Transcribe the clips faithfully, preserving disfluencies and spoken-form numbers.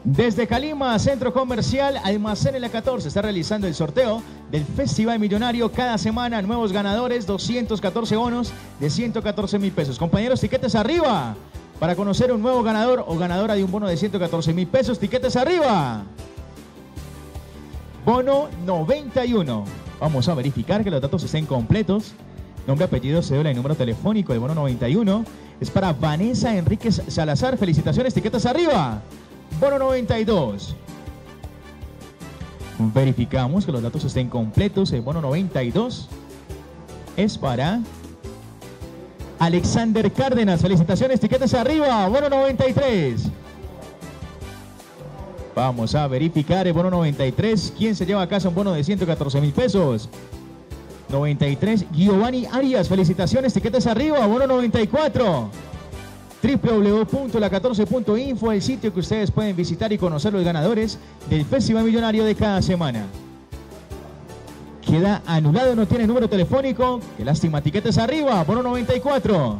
Desde Calima, Centro Comercial Almacén en la catorce, está realizando el sorteo del Festival Millonario. Cada semana nuevos ganadores, doscientos catorce bonos de ciento catorce mil pesos. Compañeros, tiquetes arriba para conocer un nuevo ganador o ganadora de un bono de ciento catorce mil pesos. Tiquetes arriba. Bono noventa y uno. Vamos a verificar que los datos estén completos. Nombre, apellido, cédula y número telefónico. El bono noventa y uno es para Vanessa Enríquez Salazar. Felicitaciones, tiquetes arriba. Bono noventa y dos. Verificamos que los datos estén completos. El bono noventa y dos es para Alexander Cárdenas. Felicitaciones, tiquetes arriba. Bono noventa y tres. Vamos a verificar el bono noventa y tres. ¿Quién se lleva a casa un bono de ciento catorce mil pesos? noventa y tres. Giovanni Arias. Felicitaciones, tiquetes arriba. Bono noventa y cuatro. doble u doble u doble u punto la catorce punto info, el sitio que ustedes pueden visitar y conocer los ganadores del Festival Millonario de cada semana. Queda anulado, no tiene número telefónico. Qué lástima, tiquetes arriba, bono noventa y cuatro.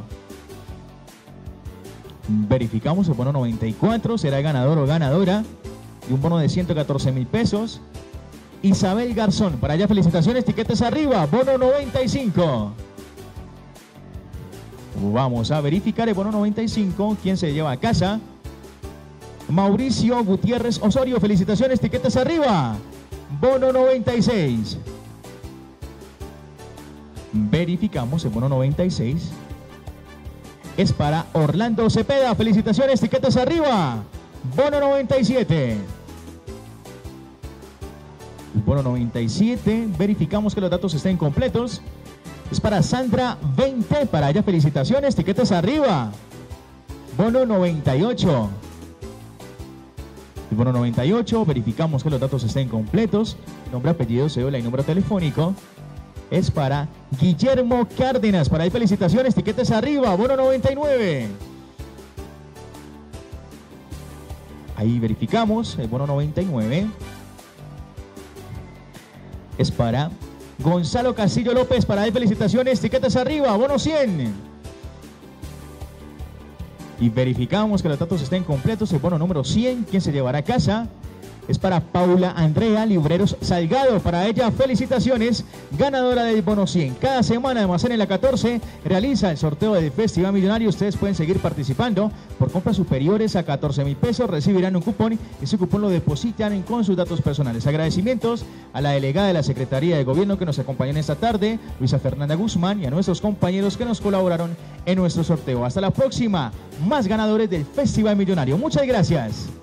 Verificamos el bono noventa y cuatro, será el ganador o ganadora de un bono de ciento catorce mil pesos. Isabel Garzón, para allá felicitaciones, tiquetes arriba, bono noventa y cinco. Vamos a verificar el bono noventa y cinco. ¿Quién se lleva a casa? Mauricio Gutiérrez Osorio. Felicitaciones, tiquetes arriba. Bono noventa y seis. Verificamos el bono noventa y seis. Es para Orlando Cepeda. Felicitaciones, tiquetes arriba. Bono noventa y siete. El bono noventa y siete. Verificamos que los datos estén completos. Es para Sandra veinte, para ella felicitaciones, tiquetes arriba. Bono noventa y ocho. El bono noventa y ocho, verificamos que los datos estén completos. Nombre, apellido, cédula y número telefónico. Es para Guillermo Cárdenas, para ella felicitaciones, tiquetes arriba. Bono noventa y nueve. Ahí verificamos el bono noventa y nueve. Es para Gonzalo Castillo López, para él felicitaciones, tiquetes arriba, bono cien. Y verificamos que los datos estén completos, el bono número cien, ¿quién se llevará a casa? Es para Paula Andrea Libreros Salgado, para ella felicitaciones, ganadora del bono cien. Cada semana Almacén en la catorce realiza el sorteo del Festival Millonario. Ustedes pueden seguir participando. Por compras superiores a catorce mil pesos recibirán un cupón. Ese cupón lo depositan con sus datos personales. Agradecimientos a la delegada de la Secretaría de Gobierno que nos acompañó en esta tarde, Luisa Fernanda Guzmán, y a nuestros compañeros que nos colaboraron en nuestro sorteo. Hasta la próxima, más ganadores del Festival Millonario. Muchas gracias.